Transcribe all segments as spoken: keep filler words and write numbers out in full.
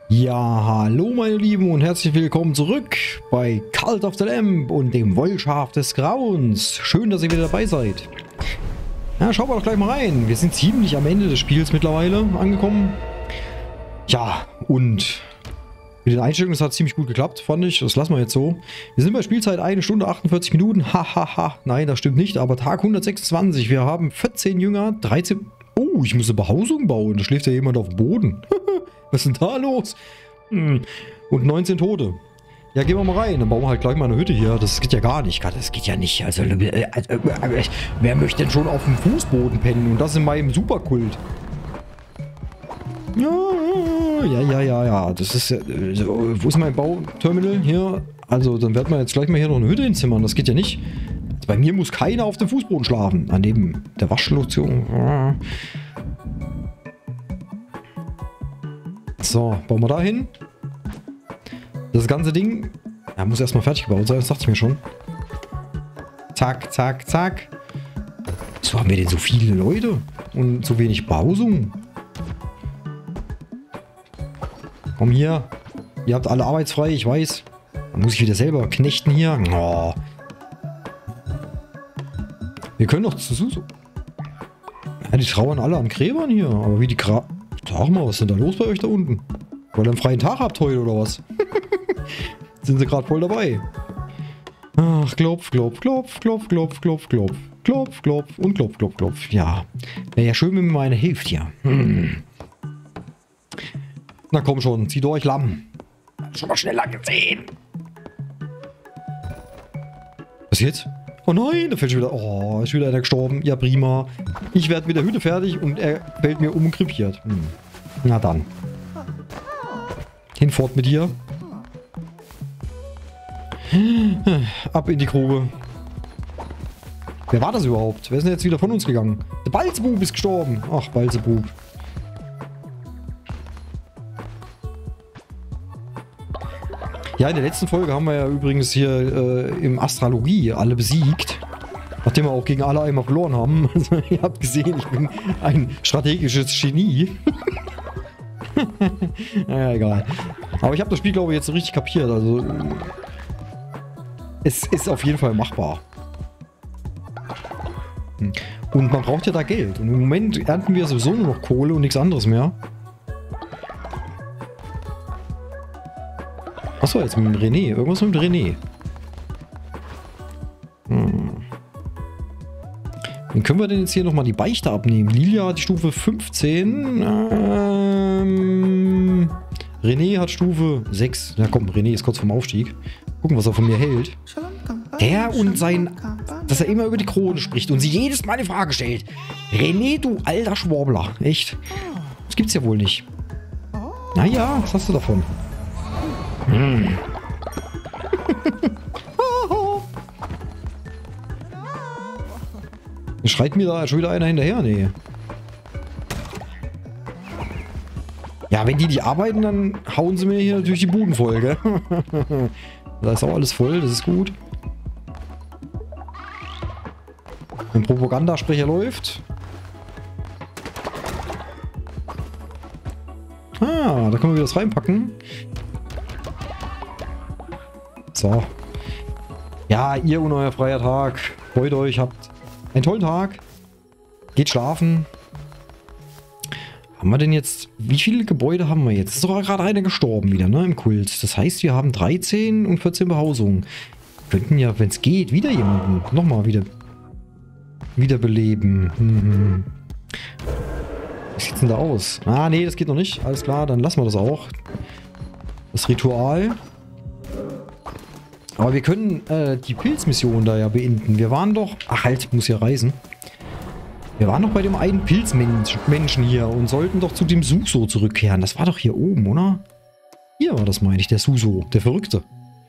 Ja, hallo meine Lieben und herzlich willkommen zurück bei Cult of the Lamb und dem Wollschaf des Grauens. Schön, dass ihr wieder dabei seid. Ja, schauen wir doch gleich mal rein. Wir sind ziemlich am Ende des Spiels mittlerweile angekommen. Ja, und mit den Einstellungen, das hat ziemlich gut geklappt, fand ich. Das lassen wir jetzt so. Wir sind bei Spielzeit eine Stunde achtundvierzig Minuten. Hahaha. Ha, ha. Nein, das stimmt nicht, aber Tag hundertsechsundzwanzig. Wir haben vierzehn Jünger, dreizehn... Oh, ich muss eine Behausung bauen. Da schläft ja jemand auf dem Boden. Was ist denn da los? Hm. Und neunzehn Tote. Ja, gehen wir mal rein. Dann bauen wir halt gleich mal eine Hütte hier. Das geht ja gar nicht. Das geht ja nicht. Also, äh, äh, äh, wer möchte denn schon auf dem Fußboden pennen? Und das in meinem Superkult. Ja, ja, ja, ja, ja. Das ist ja... Äh, wo ist mein Bauterminal? Hier. Also, dann werden wir jetzt gleich mal hier noch eine Hütte hinzimmern. Das geht ja nicht. Also, bei mir muss keiner auf dem Fußboden schlafen. Ah, neben der Waschstation. So, bauen wir da hin. Das ganze Ding, ja, muss erstmal fertig gebaut sein, das dachte ich mir schon. Zack, zack, zack. Wieso haben wir denn so viele Leute und so wenig Behausung? Komm hier. Ihr habt alle arbeitsfrei, ich weiß. Dann muss ich wieder selber knechten hier. Oh. Wir können doch zu Suso. Ja, die trauern alle an Gräbern hier. Aber wie die Gra... Sag mal, was ist denn da los bei euch da unten? Weil ihr einen freien Tag habt heute oder was? Sind sie gerade voll dabei. Ach, klopf, klopf, klopf, klopf, klopf, klopf, klopf, klopf, klopf und klopf, klopf, klopf. Ja. Wäre ja schön, wenn mir mal eine hilft hier. Hm. Na komm schon, zieht euch Lamm. Schon mal schneller gesehen. Was jetzt? Oh nein, da fällt schon wieder... Oh, ist wieder einer gestorben. Ja, prima. Ich werde mit der Hütte fertig und er fällt mir um und krepiert. Hm. Na dann. Hinfort mit dir. Ab in die Grube. Wer war das überhaupt? Wer ist denn jetzt wieder von uns gegangen? Der Balzebub ist gestorben. Ach, Balzebub. Ja, in der letzten Folge haben wir ja übrigens hier äh, im Astralogie alle besiegt. Nachdem wir auch gegen alle einmal verloren haben. Also, ihr habt gesehen, ich bin ein strategisches Genie. Naja, egal. Aber ich habe das Spiel, glaube ich, jetzt so richtig kapiert. Also, es ist auf jeden Fall machbar. Und man braucht ja da Geld. Und im Moment ernten wir sowieso nur noch Kohle und nichts anderes mehr. Achso, jetzt mit dem René. Irgendwas mit dem René. Hm. Wie können wir denn jetzt hier nochmal die Beichte abnehmen? Lilia hat die Stufe fünfzehn. Ähm, René hat Stufe sechs. Na komm, René ist kurz vorm Aufstieg. Gucken, was er von mir hält. Der und sein... Dass er immer über die Krone spricht und sie jedes Mal eine Frage stellt. René, du alter Schwurbler. Echt? Das gibt's ja wohl nicht. Naja, was hast du davon? Hm. Schreit mir da schon wieder einer hinterher? Nee. Ja, wenn die nicht arbeiten, dann hauen sie mir hier natürlich die Buden voll, gell? Da ist auch alles voll, das ist gut. Ein Propagandasprecher läuft. Ah, da können wir wieder das reinpacken. So. Ja, ihr und euer freier Tag. Freut euch, habt einen tollen Tag. Geht schlafen. Haben wir denn jetzt... Wie viele Gebäude haben wir jetzt? Ist doch gerade einer gestorben wieder, ne? Im Kult. Das heißt, wir haben dreizehn und vierzehn Behausungen. Wir könnten ja, wenn es geht, wieder jemanden nochmal wieder... wiederbeleben. Hm. Was sieht's denn da aus? Ah, nee, das geht noch nicht. Alles klar, dann lassen wir das auch. Das Ritual... Aber wir können äh, die Pilzmission da ja beenden. Wir waren doch... Ach halt, ich muss ja reisen. Wir waren doch bei dem einen Pilzmenschen hier und sollten doch zu dem Suso zurückkehren. Das war doch hier oben, oder? Hier war das, meine ich, der Suso, der Verrückte.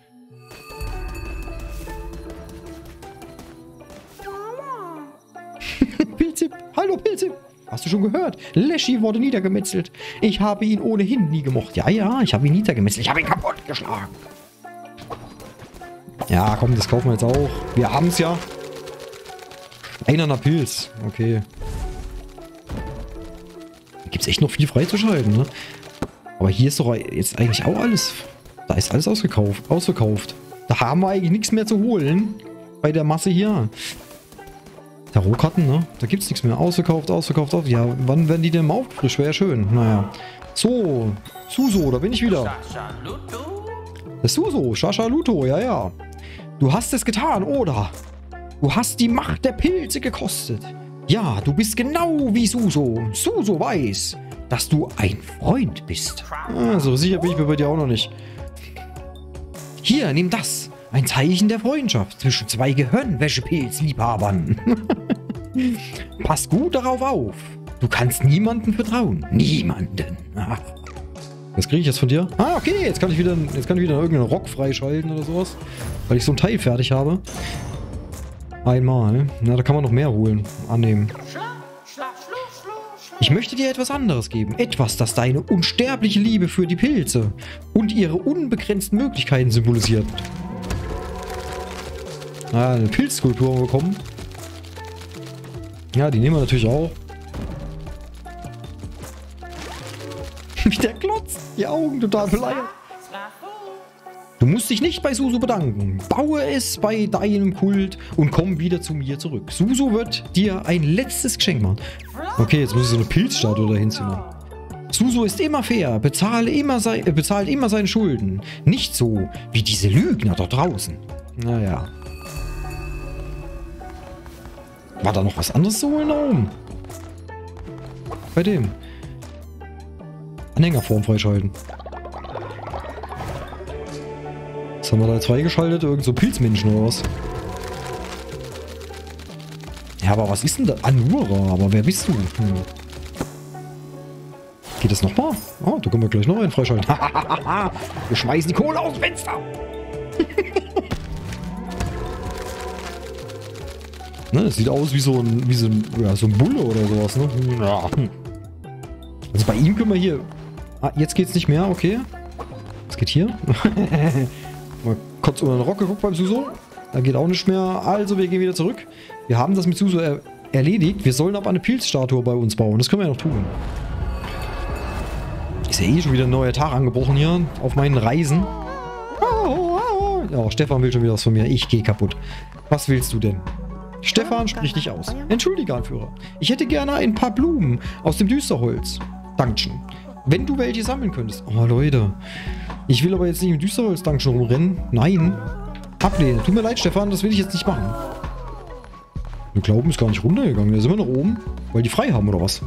Pilzip, hallo Pilzip. Hast du schon gehört? Leschi wurde niedergemetzelt. Ich habe ihn ohnehin nie gemocht. Ja, ja, ich habe ihn niedergemetzelt. Ich habe ihn kaputt geschlagen. Ja, komm, das kaufen wir jetzt auch. Wir haben es ja. Einerner Pilz. Okay. Da gibt es echt noch viel freizuschalten, ne? Aber hier ist doch jetzt eigentlich auch alles... Da ist alles ausgekauft, ausverkauft. Da haben wir eigentlich nichts mehr zu holen. Bei der Masse hier. Tarotkarten, ne? Da gibt es nichts mehr. Ausverkauft, ausverkauft, ausverkauft. Ja, wann werden die denn mal aufgefrischt? Wäre ja schön. Naja. So. Suso, da bin ich wieder. Das Suso. Shashaluto, ja, ja. Du hast es getan, oder? Du hast die Macht der Pilze gekostet. Ja, du bist genau wie Suso. Suso weiß, dass du ein Freund bist. Ah, so sicher bin ich mir bei dir auch noch nicht. Hier, nimm das. Ein Zeichen der Freundschaft zwischen zwei Gehirnwäschepilzliebhabern. Pass gut darauf auf. Du kannst niemandem vertrauen. Niemanden. Ach. Was kriege ich jetzt von dir? Ah, okay. Jetzt kann ich wieder, jetzt kann ich wieder irgendeinen Rock freischalten oder sowas. Weil ich so ein Teil fertig habe. Einmal. Na, da kann man noch mehr holen. Annehmen. Ich möchte dir etwas anderes geben. Etwas, das deine unsterbliche Liebe für die Pilze und ihre unbegrenzten Möglichkeiten symbolisiert. Ah, eine Pilzskulptur bekommen. Ja, die nehmen wir natürlich auch. Wie der glotzt. Die Augen total verleiert. Du musst dich nicht bei Suso bedanken. Baue es bei deinem Kult und komm wieder zu mir zurück. Suso wird dir ein letztes Geschenk machen. Okay, jetzt muss ich so eine Pilzstatue dahin ziehen. Suso ist immer fair, bezahle immer sei, äh, bezahlt immer seine Schulden. Nicht so wie diese Lügner dort draußen. Naja. War da noch was anderes zu holen da oben? Bei dem. Anhängerform freischalten. Was haben wir da jetzt freigeschaltet? Irgend so Pilzmenschen oder was? Ja, aber was ist denn da? Anura, aber wer bist du? Hm. Geht das nochmal? Oh, da können wir gleich noch einen freischalten. Wir schmeißen die Kohle aus dem Fenster. Ne, das sieht aus wie so ein, wie so ein, ja, so ein Bulle oder sowas, ne? Ja. Also bei ihm können wir hier... Ah, jetzt geht's nicht mehr, okay. Was geht hier? Mal kurz unter den Rock geguckt beim Suso. Da geht auch nicht mehr. Also, wir gehen wieder zurück. Wir haben das mit Suso er erledigt. Wir sollen aber eine Pilzstatue bei uns bauen. Das können wir ja noch tun. Ist ja eh schon wieder ein neuer Tag angebrochen hier auf meinen Reisen. Ja, Stefan will schon wieder was von mir. Ich gehe kaputt. Was willst du denn? Stefan, sprich dich aus. Entschuldige, Anführer. Ich hätte gerne ein paar Blumen aus dem Düsterholz. Dankeschön. Wenn du welche sammeln könntest. Oh, Leute. Ich will aber jetzt nicht im Düsterholz Dankeschön rumrennen. Nein. Ablehnen. Tut mir leid, Stefan. Das will ich jetzt nicht machen. Der Glauben ist gar nicht runtergegangen. Da sind wir noch oben. Weil die frei haben, oder was?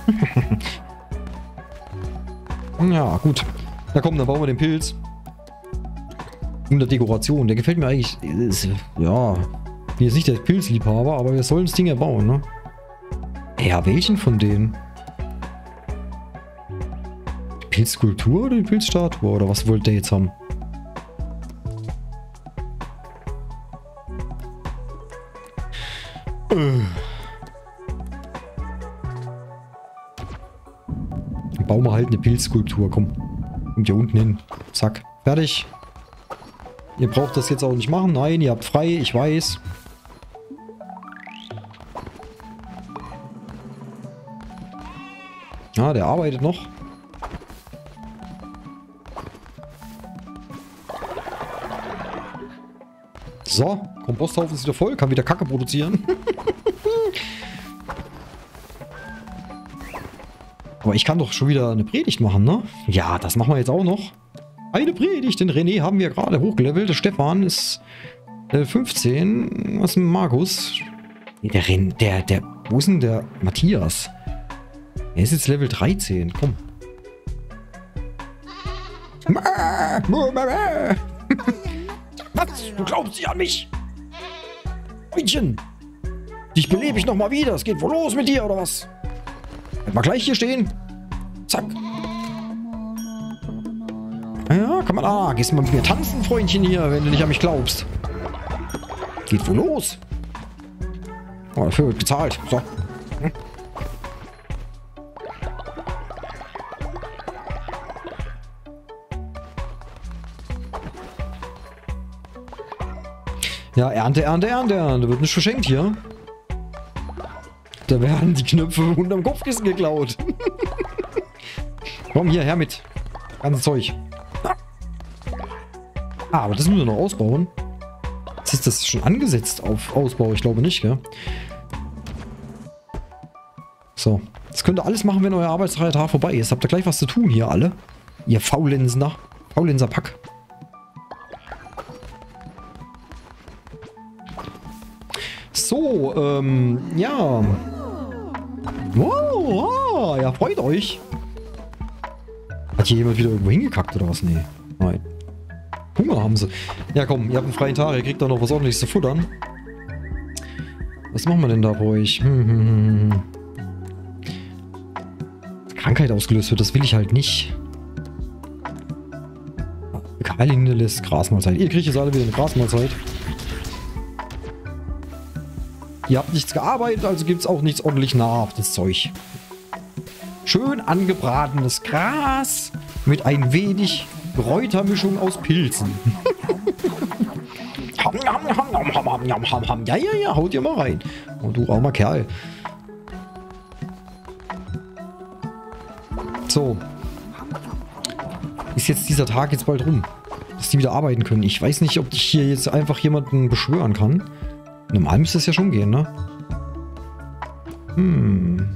Ja, gut. Na komm, dann bauen wir den Pilz. In der Dekoration. Der gefällt mir eigentlich... Ist, ja... Ich bin jetzt nicht der Pilzliebhaber, aber wir sollen das Ding ja bauen, ne? Ja, welchen von denen? Die Pilzskulptur oder die Pilzstatue? Oder was wollt ihr jetzt haben? Äh. Dann bauen wir halt eine Pilzskulptur, komm. Kommt hier unten hin. Zack. Fertig. Ihr braucht das jetzt auch nicht machen. Nein, ihr habt frei, ich weiß. Ja, der arbeitet noch. So, Komposthaufen ist wieder voll, kann wieder Kacke produzieren. Aber ich kann doch schon wieder eine Predigt machen, ne? Ja, das machen wir jetzt auch noch. Eine Predigt, den René haben wir gerade hochgelevelt. Der Stefan ist äh, fünfzehn. Was ist denn Markus? Nee, der Ren, der, der, wo ist denn der Matthias? Er ist jetzt Level dreizehn, komm. Was? Du glaubst nicht an mich? Mädchen! Dich belebe ich nochmal wieder. Es geht wohl los mit dir, oder was? Bleib mal gleich hier stehen. Zack. Ja, kann man... Ah, gehst mal mit mir tanzen, Freundchen hier, wenn du nicht an mich glaubst. Geht wohl los. Oh, dafür wird bezahlt. So. Hm. Ja, Ernte, Ernte, Ernte, Ernte. Wird nicht verschenkt hier. Da werden die Knöpfe unterm Kopfkissen geklaut. Komm hier, her mit. Ganzes Zeug. Ah, aber das müssen wir noch ausbauen. Ist das schon angesetzt auf Ausbau? Ich glaube nicht, gell? So. Das könnt ihr alles machen, wenn euer arbeitsfreier Tag vorbei ist. Habt ihr gleich was zu tun hier alle? Ihr Faulensender. Faulenser-Pack. So, ähm, ja. Wow, wow, ja, freut euch. Hat hier jemand wieder irgendwo hingekackt oder was? Nee. Nein. Hunger haben sie. Ja, komm, ihr habt einen freien Tag, ihr kriegt da noch was Ordentliches zu futtern. Was machen wir denn da bei euch? Hm, hm, hm, hm. Krankheit ausgelöst wird, das will ich halt nicht. Keil hinterlässt, Grasmahlzeit. Ihr kriegt jetzt alle wieder eine Grasmahlzeit. Ihr habt nichts gearbeitet, also gibt es auch nichts ordentlich nahrhaftes Zeug. Schön angebratenes Gras mit ein wenig Kräutermischung aus Pilzen. Ja, ja, ja, haut ihr mal rein. Und du armer Kerl. So. Ist jetzt dieser Tag jetzt bald rum, dass die wieder arbeiten können. Ich weiß nicht, ob ich hier jetzt einfach jemanden beschwören kann. Normal müsste es ja schon gehen, ne? Hm.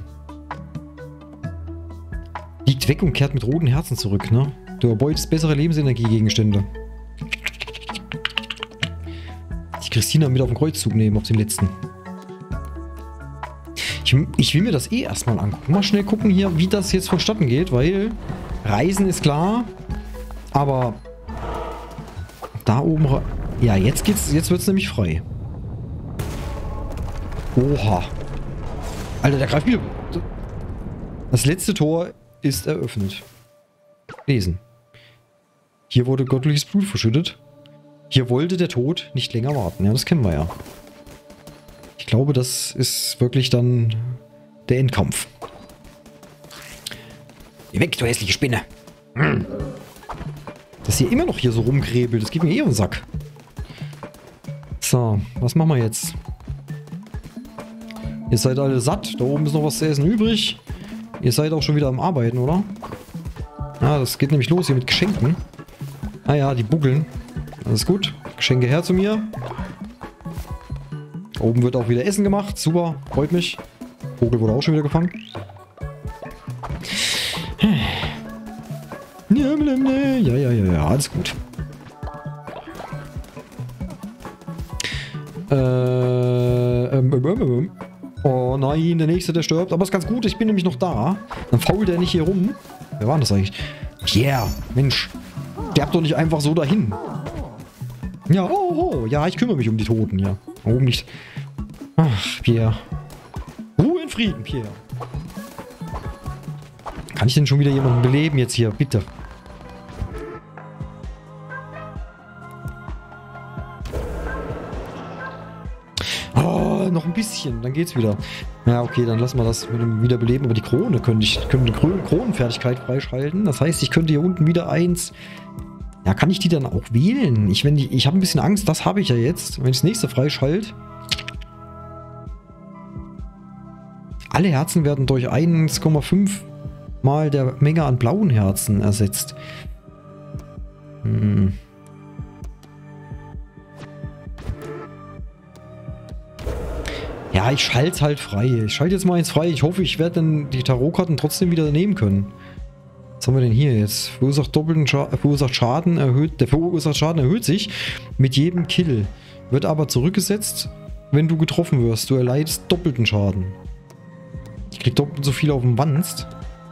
Liegt weg und kehrt mit roten Herzen zurück, ne? Du erbeutest bessere Lebensenergiegegenstände. Die Christina mit auf den Kreuzzug nehmen, auf den letzten. Ich, ich will mir das eh erstmal angucken. Mal schnell gucken hier, wie das jetzt vonstatten geht, weil Reisen ist klar, aber da oben... Ja, jetzt geht's, jetzt wird's nämlich frei. Oha. Alter, der greift wieder. Das letzte Tor ist eröffnet. Lesen. Hier wurde göttliches Blut verschüttet. Hier wollte der Tod nicht länger warten. Ja, das kennen wir ja. Ich glaube, das ist wirklich dann der Endkampf. Geh weg, du hässliche Spinne. Hm. Dass ihr immer noch hier so rumgräbelt, das geht mir eh um den Sack. So, was machen wir jetzt? Ihr seid alle satt. Da oben ist noch was zu essen übrig. Ihr seid auch schon wieder am Arbeiten, oder? Ja, das geht nämlich los hier mit Geschenken. Ah ja, die buckeln. Alles gut. Geschenke her zu mir. Oben wird auch wieder Essen gemacht. Super, freut mich. Vogel wurde auch schon wieder gefangen. Ja, ja, ja, ja, alles gut. Äh, ähm, ähm, ähm. Oh nein, der nächste, der stirbt. Aber ist ganz gut, ich bin nämlich noch da. Dann fault er nicht hier rum. Wer war das eigentlich? Pierre, Mensch. Sterbt doch nicht einfach so dahin. Ja, oh, oh, ja, ich kümmere mich um die Toten, ja. Warum nicht? Ach, Pierre. Ruhe in Frieden, Pierre. Kann ich denn schon wieder jemanden beleben jetzt hier? Bitte. Oh, noch ein bisschen, dann geht's wieder. Ja, okay, dann lassen wir das mit dem Wiederbeleben. Aber die Krone könnte ich, könnte eine Kronenfertigkeit freischalten. Das heißt, ich könnte hier unten wieder eins... Ja, kann ich die dann auch wählen? Ich, wenn die, ich habe ein bisschen Angst, das habe ich ja jetzt. Wenn ich das nächste freischalte. Alle Herzen werden durch eins Komma fünf mal der Menge an blauen Herzen ersetzt. Hm. Ja, ich schalte es halt frei. Ich schalte jetzt mal eins frei. Ich hoffe, ich werde dann die Tarotkarten trotzdem wieder nehmen können. Was haben wir denn hier jetzt? Verursacht doppelten Scha verursacht Schaden erhöht. Der verursacht Schaden erhöht sich mit jedem Kill. Wird aber zurückgesetzt, wenn du getroffen wirst. Du erleidest doppelten Schaden. Ich krieg doppelt so viel auf dem Wanst.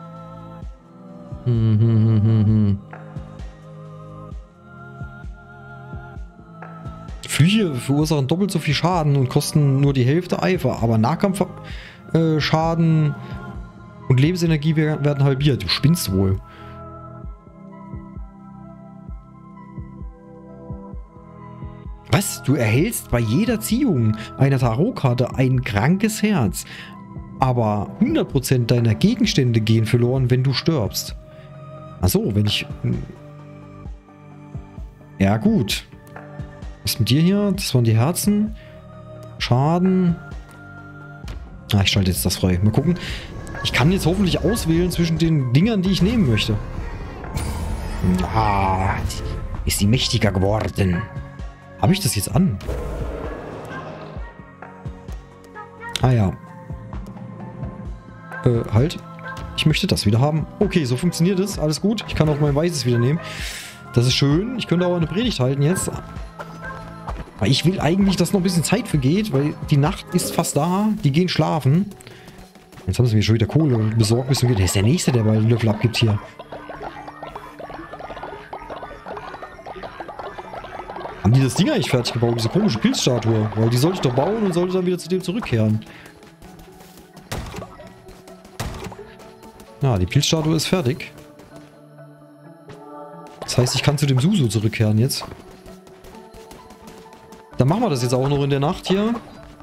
Hm, hm, hm, hm, hm. Flüche verursachen doppelt so viel Schaden und kosten nur die Hälfte Eifer. Aber Nahkampfschaden äh, und Lebensenergie werden halbiert. Du spinnst wohl. Was? Du erhältst bei jeder Ziehung einer Tarotkarte ein krankes Herz. Aber hundert Prozent deiner Gegenstände gehen verloren, wenn du stirbst. Achso, wenn ich... Ja gut. Was ist mit dir hier? Das waren die Herzen. Schaden. Ah, ich schalte jetzt das frei. Mal gucken. Ich kann jetzt hoffentlich auswählen zwischen den Dingern, die ich nehmen möchte. Ah, ist sie mächtiger geworden. Habe ich das jetzt an? Ah ja. Äh, halt. Ich möchte das wieder haben. Okay, so funktioniert es. Alles gut. Ich kann auch mein Weißes wieder nehmen. Das ist schön. Ich könnte auch eine Predigt halten jetzt. Aber ich will eigentlich, dass noch ein bisschen Zeit vergeht, weil die Nacht ist fast da. Die gehen schlafen. Jetzt haben sie mir schon wieder Kohle besorgt. Bis der ist der Nächste, der mal einen Löffel abgibt hier. Haben die das Ding eigentlich fertig gebaut? Diese komische Pilzstatue. Weil die sollte ich doch bauen und sollte dann wieder zu dem zurückkehren. Ja, die Pilzstatue ist fertig. Das heißt, ich kann zu dem Susu zurückkehren jetzt. Dann machen wir das jetzt auch noch in der Nacht hier.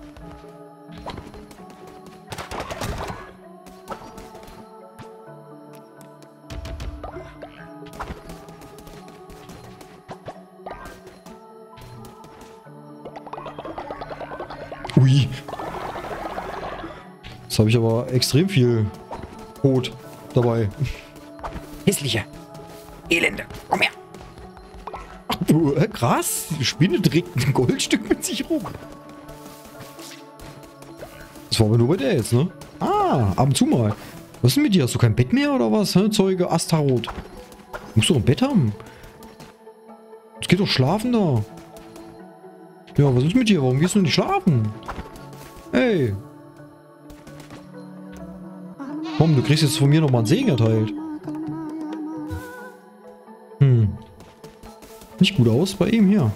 Ui. Jetzt habe ich aber extrem viel Rot dabei. Hässliche. Elende. Komm her. Ach, du, äh, krass. Die Spinne trägt ein Goldstück mit sich rum. Das war aber nur bei der jetzt, ne? Ah, ab und zu mal. Was ist denn mit dir? Hast du kein Bett mehr oder was? Hä? Zeuge Astaroth. Du musst doch ein Bett haben. Jetzt geht doch schlafen da. Ja, was ist mit dir? Warum gehst du nicht schlafen? Hey. Komm, du kriegst jetzt von mir nochmal einen Segen erteilt. Hm. Nicht gut aus bei ihm hier.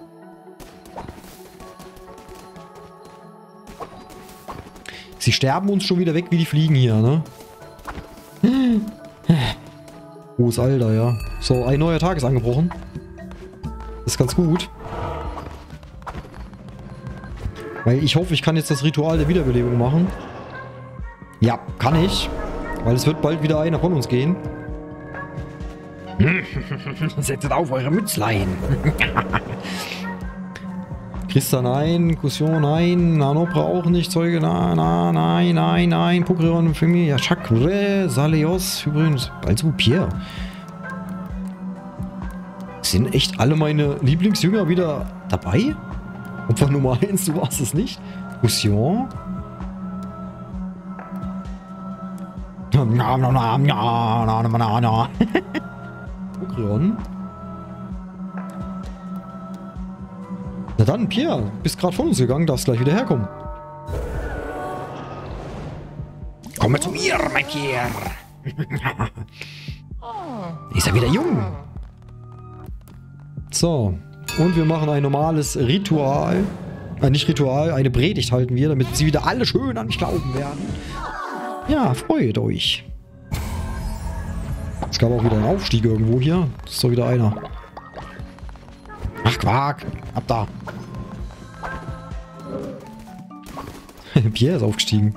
Sie sterben uns schon wieder weg wie die Fliegen hier, ne? Hohes Alter, ja. So, ein neuer Tag ist angebrochen. Das ist ganz gut. Weil ich hoffe, ich kann jetzt das Ritual der Wiederbelebung machen. Ja, kann ich. Weil es wird bald wieder einer von uns gehen. Setzt auf eure Mützlein. Christa, nein. Kussion, nein. Nanopra auch nicht. Zeuge, na, na, nein, nein, nein. Pokrion, Familie, Chakre, Saleos, übrigens. Also Pierre. Sind echt alle meine Lieblingsjünger wieder dabei? Opfer Nummer eins, du warst es nicht. Kussion. Na, na, na, na, na, na, na. Pokrion. Na dann, Pierre, bist gerade von uns gegangen, darfst gleich wieder herkommen. Komm mal zu mir, mein Pierre. Ist er wieder jung? So, und wir machen ein normales Ritual. Äh, nicht Ritual, eine Predigt halten wir, damit sie wieder alle schön an mich glauben werden. Ja, freut euch. Es gab auch wieder einen Aufstieg irgendwo hier. Das ist doch wieder einer. Ach, Quark. Ab da. Pierre ist aufgestiegen.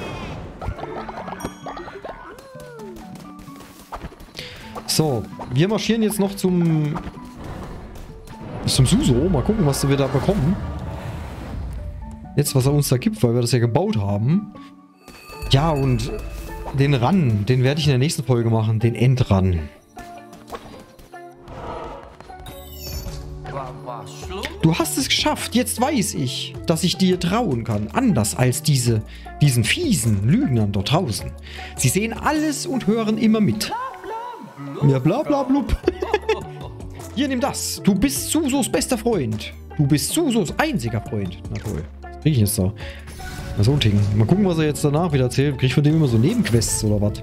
So, wir marschieren jetzt noch zum... Zum Suso. Mal gucken, was wir da bekommen. Jetzt, was er uns da gibt, weil wir das ja gebaut haben. Ja, und den Run, den werde ich in der nächsten Folge machen. Den Endrun. Du hast es geschafft. Jetzt weiß ich, dass ich dir trauen kann. Anders als diese, diesen fiesen Lügnern dort draußen. Sie sehen alles und hören immer mit. Ja, bla bla blub. Hier, nimm das. Du bist Susos bester Freund. Du bist Susos einziger Freund. Na toll. Was krieg ich jetzt da? Na so ein Ding. Mal gucken, was er jetzt danach wieder erzählt. Krieg ich von dem immer so Nebenquests oder was?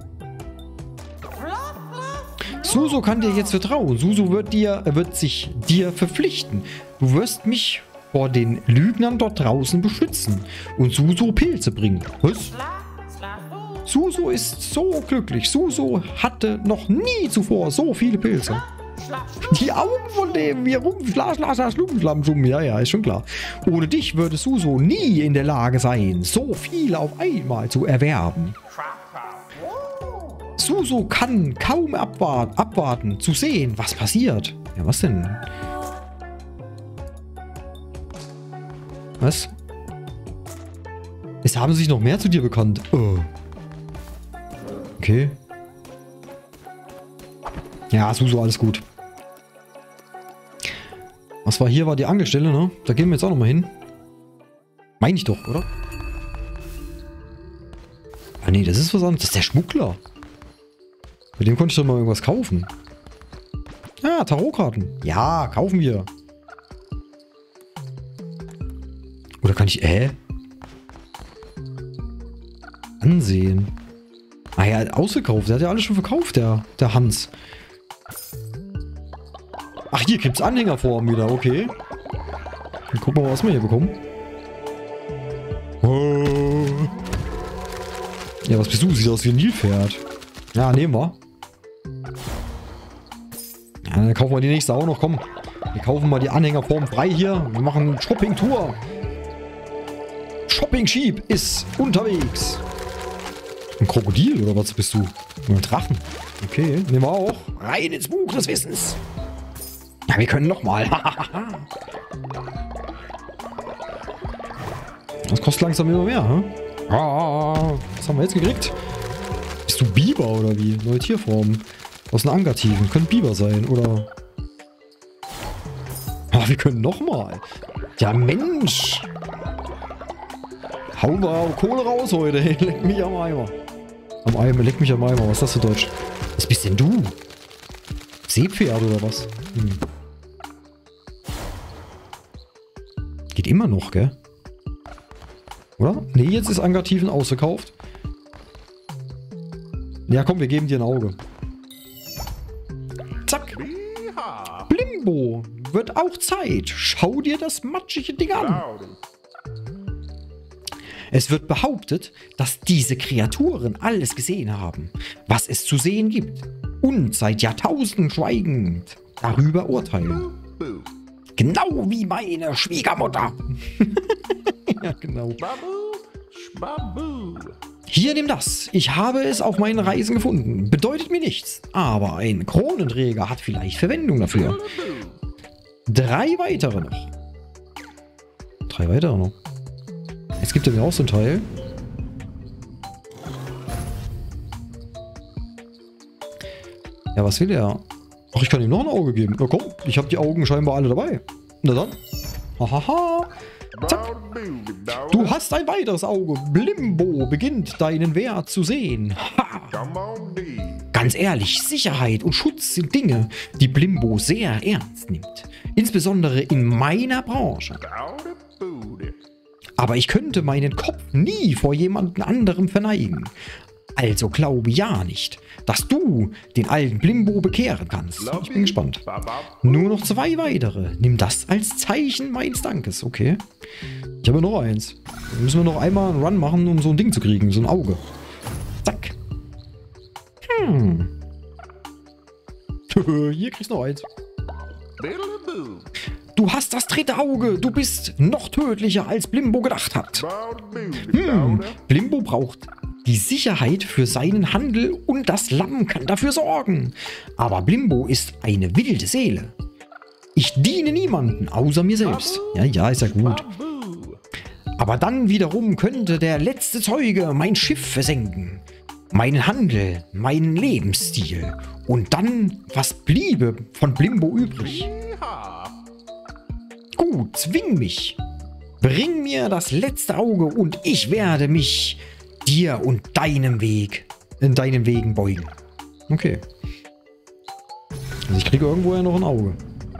Suso kann dir jetzt vertrauen. Suso wird dir, wird sich dir verpflichten. Du wirst mich vor den Lügnern dort draußen beschützen und Suso Pilze bringen. Was? Suso ist so glücklich. Suso hatte noch nie zuvor so viele Pilze. Die Augen von dem wir rum, schla, schla, schla, schlum, schlamm, schlum. Ja, ja, ist schon klar. Ohne dich würde Suso nie in der Lage sein, so viel auf einmal zu erwerben. Suso kann kaum abwarten, abwarten, zu sehen, was passiert. Ja, was denn? Was? Es haben sich noch mehr zu dir bekannt. Oh. Okay. Ja, Suso, alles gut. Was war hier? War die Angelstelle, ne? Da gehen wir jetzt auch nochmal hin. Meine ich doch, oder? Ah, nee, das ist was anderes. Das ist der Schmuggler. Mit dem konnte ich doch mal irgendwas kaufen. Ja, Tarotkarten. Ja, kaufen wir. Oder kann ich... Äh? Ansehen. Ah ja, ausgekauft. Der hat ja alles schon verkauft, der, der Hans. Ach, hier gibt's Anhängerformen wieder. Okay. Dann gucken wir mal, was wir hier bekommen. Oh. Ja, was bist du? Sieht aus wie ein Nilpferd. Ja, nehmen wir. Ja, dann kaufen wir die nächste auch noch. Komm. Wir kaufen mal die Anhängerform frei hier. Wir machen Shopping-Tour. Shopping-Sheep ist unterwegs. Ein Krokodil oder was bist du? Ein Drachen. Okay, nehmen wir auch. Rein ins Buch des Wissens. Ja, wir können nochmal. Das kostet langsam immer mehr, hm? Ah, was haben wir jetzt gekriegt? Bist du Biber oder wie? Neue Tierformen. Aus den Angativen. Können Biber sein, oder? Ah, wir können nochmal. Ja, Mensch. Hauen wir Kohle raus heute. Leck mich am Eimer. Am Eimer, leck mich am Eimer. Was ist das für Deutsch? Was bist denn du? Seepferd oder was? Hm. Geht immer noch, gell? Oder? Ne, jetzt ist Angativen ausverkauft. Ja, komm, wir geben dir ein Auge. Zack. Blimbo. Wird auch Zeit. Schau dir das matschige Ding an. Es wird behauptet, dass diese Kreaturen alles gesehen haben, was es zu sehen gibt. Und seit Jahrtausenden schweigend darüber urteilen. Genau wie meine Schwiegermutter. Ja, genau. Hier, nimm das. Ich habe es auf meinen Reisen gefunden. Bedeutet mir nichts. Aber ein Kronenträger hat vielleicht Verwendung dafür. Drei weitere noch. Drei weitere noch. Jetzt gibt er mir auch so ein Teil. Ja, was will er? Ach, ich kann ihm noch ein Auge geben. Na komm, ich habe die Augen scheinbar alle dabei. Na dann. Hahaha. Zack. Du hast ein weiteres Auge. Blimbo beginnt deinen Wert zu sehen. Ha. Ganz ehrlich, Sicherheit und Schutz sind Dinge, die Blimbo sehr ernst nimmt. Insbesondere in meiner Branche. Aber ich könnte meinen Kopf nie vor jemandem anderem verneigen. Also glaube ja nicht, dass du den alten Blimbo bekehren kannst. Ich bin gespannt. Nur noch zwei weitere. Nimm das als Zeichen meines Dankes, okay? Ich habe noch eins. Dann müssen wir noch einmal einen Run machen, um so ein Ding zu kriegen. So ein Auge. Zack. Hm. Hier kriegst du noch eins. Du hast das dritte Auge. Du bist noch tödlicher, als Blimbo gedacht hat. Hm. Blimbo braucht die Sicherheit für seinen Handel und das Lamm kann dafür sorgen. Aber Blimbo ist eine wilde Seele. Ich diene niemanden, außer mir selbst. Ja, ja, ist ja gut. Aber dann wiederum könnte der letzte Zeuge mein Schiff versenken. Meinen Handel, meinen Lebensstil. Und dann, was bliebe von Blimbo übrig? Gut, zwing mich. Bring mir das letzte Auge und ich werde mich dir und deinem Weg, in deinen Wegen beugen. Okay. Also ich kriege irgendwo ja noch ein Auge.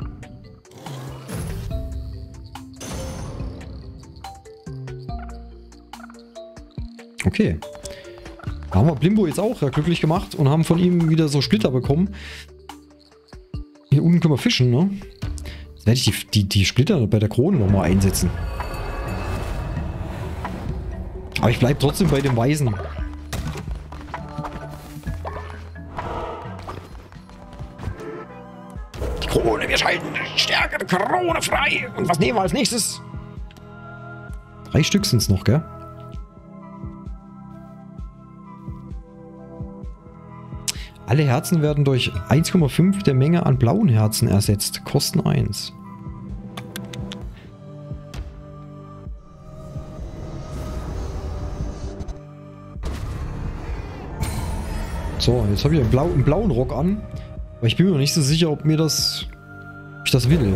Okay. Da haben wir Blimbo jetzt auch ja, glücklich gemacht und haben von ihm wieder so Splitter bekommen. Hier unten können wir fischen, ne? Jetzt werde ich die, die, die Splitter bei der Krone nochmal einsetzen. Aber ich bleibe trotzdem bei dem Weisen. Die Krone, wir schalten die Stärke der Krone frei. Und was nehmen wir als nächstes? Drei Stück sind es noch, gell? Alle Herzen werden durch eins Komma fünf der Menge an blauen Herzen ersetzt. Kosten eins. So, jetzt habe ich einen, blau, einen blauen Rock an. Aber ich bin mir noch nicht so sicher, ob mir das... ob ich das will.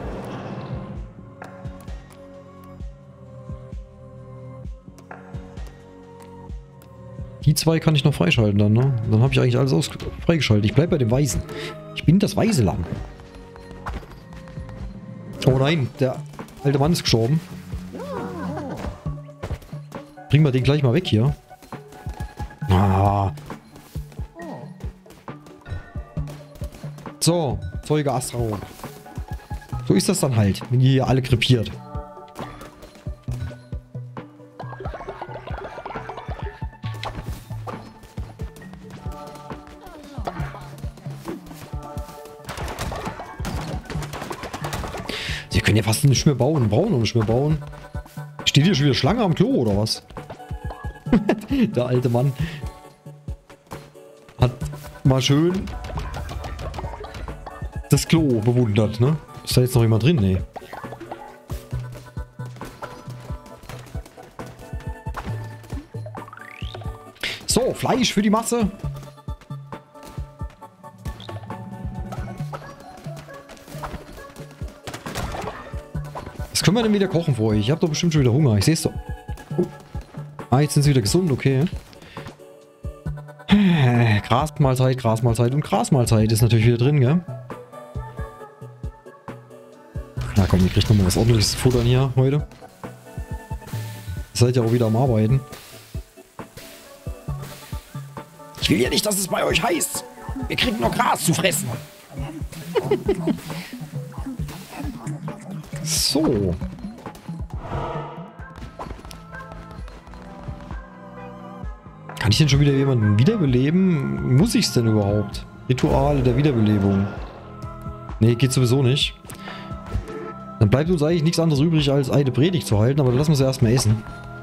Die zwei kann ich noch freischalten dann, ne? Dann habe ich eigentlich alles aus freigeschaltet. Ich bleibe bei dem Weißen. Ich bin das weiße Lamm. Oh nein, der alte Mann ist gestorben. Bringen wir den gleich mal weg hier. Ah. So, Zeuge Astra. So ist das dann halt, wenn ihr hier alle krepiert. Sie können ja fast nicht mehr bauen, brauchen noch nicht mehr bauen. Steht hier schon wieder Schlange am Klo oder was? Der alte Mann hat mal schön das Klo bewundert, ne? Ist da jetzt noch jemand drin? Nee. So, Fleisch für die Masse. Was können wir denn wieder kochen für euch? Ich habe doch bestimmt schon wieder Hunger. Ich sehe es doch. Oh. Ah, jetzt sind sie wieder gesund, okay. Grasmahlzeit, Grasmahlzeit und Grasmahlzeit ist natürlich wieder drin, gell? Na komm, ihr kriegt nochmal was ordentliches Futtern hier heute. Ihr seid ja auch wieder am Arbeiten. Ich will ja nicht, dass es bei euch heißt. Wir kriegen noch Gras zu fressen. So. Kann ich denn schon wieder jemanden wiederbeleben? Muss ich es denn überhaupt? Rituale der Wiederbelebung. Nee, geht sowieso nicht. Dann bleibt uns eigentlich nichts anderes übrig, als eine Predigt zu halten, aber dann lassen wir sie erstmal essen.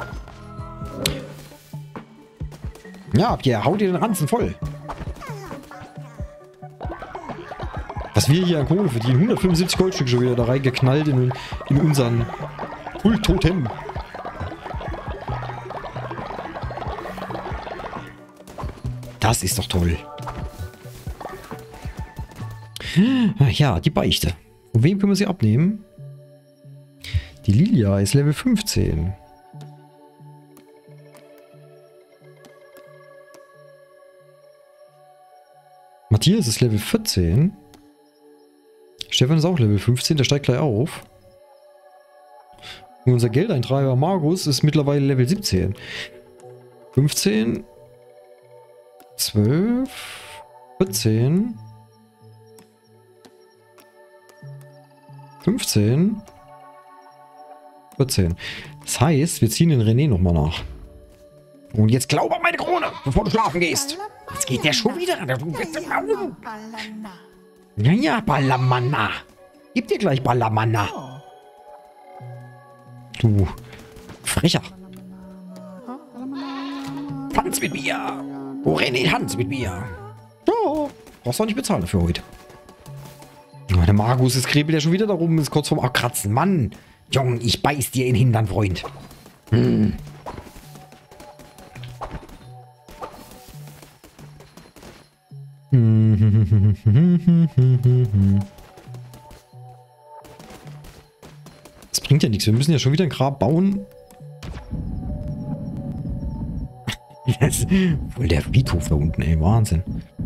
Ja, Pierre, haut ihr den Ranzen voll. Was wir hier an Kohle verdienen, hundertfünfundsiebzig Goldstücke schon wieder da reingeknallt in, in unseren Kulttotem. Das ist doch toll. Ja, die Beichte. Und wem können wir sie abnehmen? Die Lilia ist Level fünfzehn. Matthias ist Level vierzehn. Stefan ist auch Level fünfzehn, der steigt gleich auf. Und unser Geldeintreiber Markus ist mittlerweile Level siebzehn. fünfzehn. zwölf. vierzehn. fünfzehn. vierzehn. Das heißt, wir ziehen den René nochmal nach. Und jetzt glaub an meine Krone, bevor du schlafen gehst. Jetzt geht der schon wieder. Ja, ja, Ballamanna. Gib dir gleich Ballamanna. Du Frecher. Tanz mit mir. Oh, René, tanz mit mir. Ja, brauchst doch nicht bezahlen dafür heute. Der Markus ist krebelt ja schon wieder da rum, ist kurz vorm Abkratzen. Mann, Jung, ich beiß dir in den Hintern, Freund. Hm. Das bringt ja nichts. Wir müssen ja schon wieder ein Grab bauen. Yes. Voll der Friedhof da unten, ey. Wahnsinn.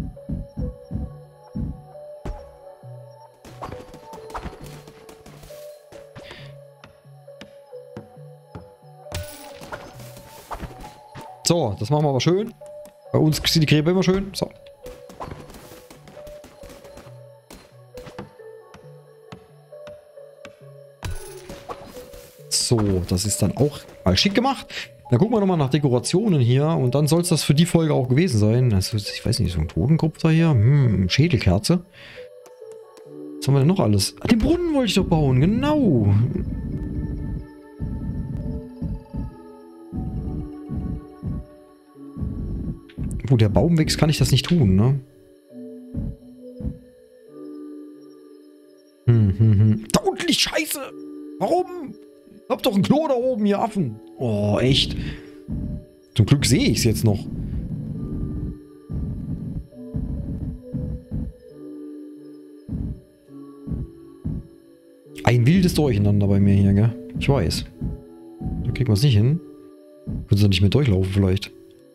So, das machen wir aber schön. Bei uns sind die Gräber immer schön. So. So, das ist dann auch mal schick gemacht. Dann gucken wir nochmal nach Dekorationen hier und dann soll es das für die Folge auch gewesen sein. Also, ich weiß nicht, so ein Totenkopf da hier. Hm, Schädelkerze. Was haben wir denn noch alles? Ah, den Brunnen wollte ich doch bauen, genau. Wo der Baum wächst, kann ich das nicht tun, ne? Hm, hm, hm. Da unten liegt Scheiße! Warum? Ich hab doch ein Klo da oben, ihr Affen. Oh, echt. Zum Glück sehe ich es jetzt noch. ein wildes Durcheinander bei mir hier, gell? Ich weiß. Da kriegen wir es nicht hin. Können sie nicht mehr durchlaufen vielleicht.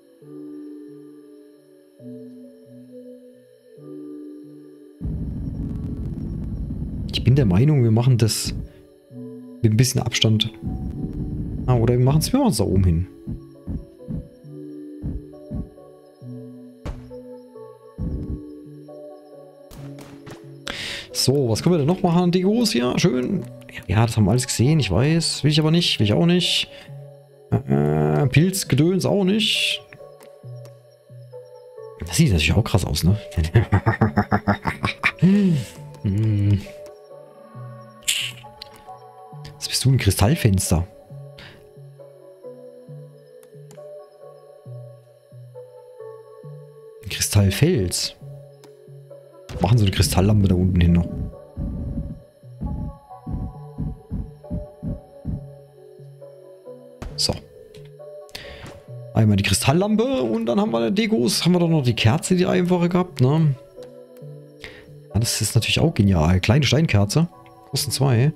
Ich bin der Meinung, wir machen das mit ein bisschen Abstand. Ah, oder wir machen es wir machen's da oben hin. So, was können wir denn noch machen, Digos hier? Schön. Ja, das haben wir alles gesehen, ich weiß. Will ich aber nicht, will ich auch nicht. Äh, Pilzgedöns auch nicht. Das sieht natürlich auch krass aus, ne? hm. Was bist du, ein Kristallfenster? Ein Kristallfels. Machen Sie eine Kristalllampe da unten hin noch. So. Einmal die Kristalllampe und dann haben wir Dekos. Haben wir doch noch die Kerze, die einfache gehabt, ne? Ja, das ist natürlich auch genial. Kleine Steinkerze. Kosten zwei.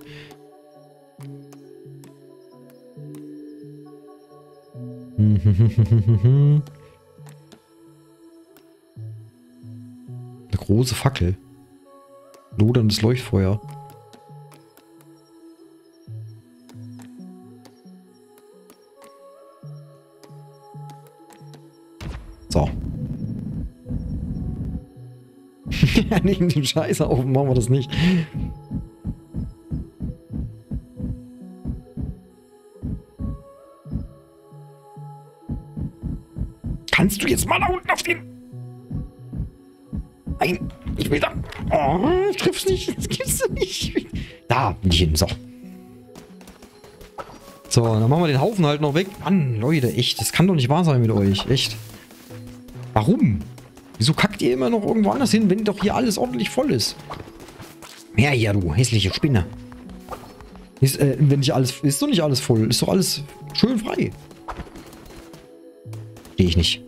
Eine große Fackel. Loderndes Leuchtfeuer. So. Neben dem Scheißhaufen machen wir das nicht. Kannst du jetzt mal da unten auf den... Nein, ich will da... Oh, ich triff's nicht. Das gibt's nicht. Da bin ich hin. So. So, dann machen wir den Haufen halt noch weg. Mann, Leute, echt. Das kann doch nicht wahr sein mit euch. Echt. Warum? Wieso kackt ihr immer noch irgendwo anders hin, wenn doch hier alles ordentlich voll ist? Ja, ja, du hässliche Spinne. Ist, äh, wenn nicht alles... Ist doch nicht alles voll. Ist doch alles schön frei. Gehe ich nicht.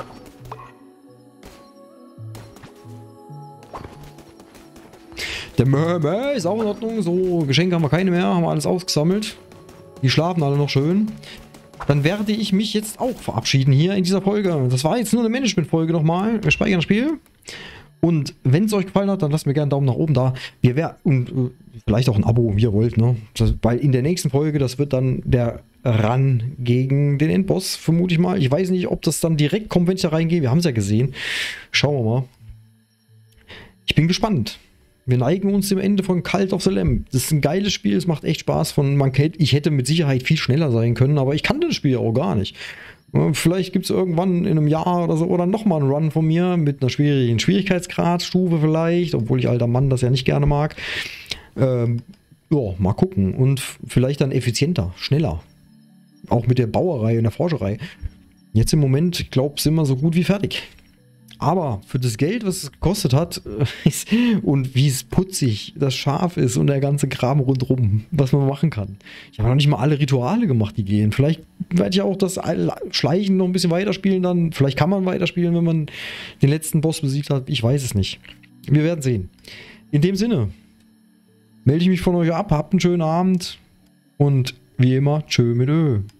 Der Mörmer ist auch in Ordnung. So, Geschenke haben wir keine mehr. Haben wir alles ausgesammelt. Die schlafen alle noch schön. Dann werde ich mich jetzt auch verabschieden hier in dieser Folge. Das war jetzt nur eine Management-Folge nochmal. Wir speichern das Spiel. Und wenn es euch gefallen hat, dann lasst mir gerne einen Daumen nach oben da. Wir wär, und äh, vielleicht auch ein Abo, wie ihr wollt. Ne? Das, weil in der nächsten Folge, das wird dann der Run gegen den Endboss, vermute ich mal. Ich weiß nicht, ob das dann direkt kommt, wenn ich da reingehe. Wir haben es ja gesehen. Schauen wir mal. Ich bin gespannt. Wir neigen uns dem Ende von Cult of the Lamb. Das ist ein geiles Spiel, es macht echt Spaß. Von, man kennt, ich hätte mit Sicherheit viel schneller sein können, aber ich kannte das Spiel auch gar nicht. Vielleicht gibt es irgendwann in einem Jahr oder so oder nochmal einen Run von mir mit einer schwierigen Schwierigkeitsgradstufe vielleicht, obwohl ich alter Mann das ja nicht gerne mag. Ähm, ja, mal gucken. Und vielleicht dann effizienter, schneller. Auch mit der Bauerei und der Forscherei. Jetzt im Moment, ich glaube, sind wir so gut wie fertig. Aber für das Geld, was es gekostet hat und wie es putzig das Schaf ist und der ganze Kram rundherum, was man machen kann. Ich habe noch nicht mal alle Rituale gemacht, die gehen. Vielleicht werde ich auch das Schleichen noch ein bisschen weiterspielen dann. Vielleicht kann man weiterspielen, wenn man den letzten Boss besiegt hat. Ich weiß es nicht. Wir werden sehen. In dem Sinne melde ich mich von euch ab. Habt einen schönen Abend und wie immer, tschö mit Ö.